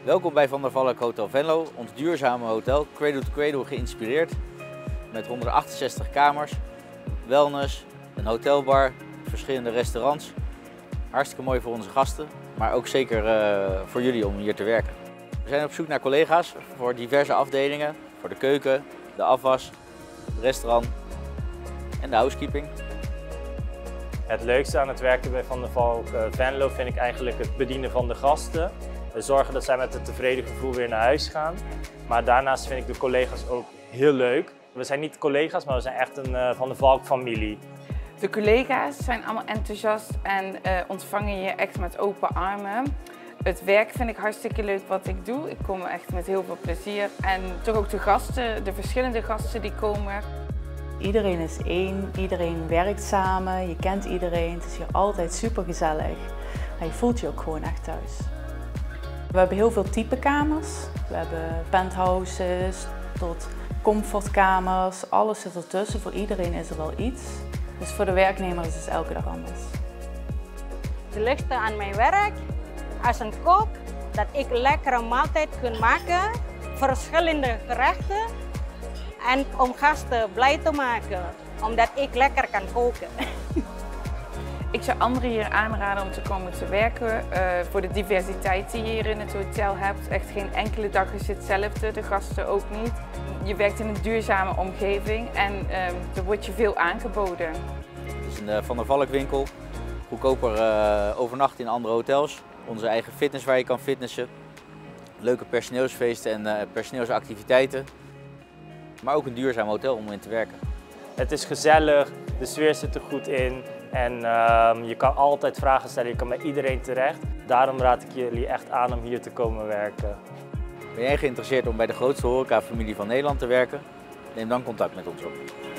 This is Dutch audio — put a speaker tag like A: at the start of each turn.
A: Welkom bij Van der Valk Hotel Venlo, ons duurzame hotel, cradle to cradle geïnspireerd. Met 168 kamers, wellness, een hotelbar, verschillende restaurants. Hartstikke mooi voor onze gasten, maar ook zeker voor jullie om hier te werken. We zijn op zoek naar collega's voor diverse afdelingen, voor de keuken, de afwas, het restaurant en de housekeeping.
B: Het leukste aan het werken bij Van der Valk Venlo vind ik eigenlijk het bedienen van de gasten. We zorgen dat zij met een tevreden gevoel weer naar huis gaan. Maar daarnaast vind ik de collega's ook heel leuk. We zijn niet collega's, maar we zijn echt een Van der Valk familie.
C: De collega's zijn allemaal enthousiast en ontvangen je echt met open armen. Het werk vind ik hartstikke leuk wat ik doe. Ik kom echt met heel veel plezier. En toch ook de gasten, de verschillende gasten die komen.
D: Iedereen is één, iedereen werkt samen, je kent iedereen. Het is hier altijd super gezellig. En je voelt je ook gewoon echt thuis. We hebben heel veel type kamers. We hebben penthouses tot comfortkamers. Alles zit ertussen. Voor iedereen is er wel iets. Dus voor de werknemer is het elke dag anders.
E: Het leukste aan mijn werk als een kok, dat ik lekkere maaltijd kan maken, verschillende gerechten en om gasten blij te maken, omdat ik lekker kan koken.
C: Ik zou anderen hier aanraden om te komen te werken voor de diversiteit die je hier in het hotel hebt. Echt geen enkele dag is hetzelfde, de gasten ook niet. Je werkt in een duurzame omgeving en er wordt je veel aangeboden.
A: Het is een Van der Valk winkel, goedkoper overnachten in andere hotels. Onze eigen fitness waar je kan fitnessen, leuke personeelsfeesten en personeelsactiviteiten. Maar ook een duurzaam hotel om in te werken.
B: Het is gezellig, de sfeer zit er goed in en je kan altijd vragen stellen, je kan bij iedereen terecht. Daarom raad ik jullie echt aan om hier te komen werken.
A: Ben jij geïnteresseerd om bij de grootste horecafamilie van Nederland te werken? Neem dan contact met ons op.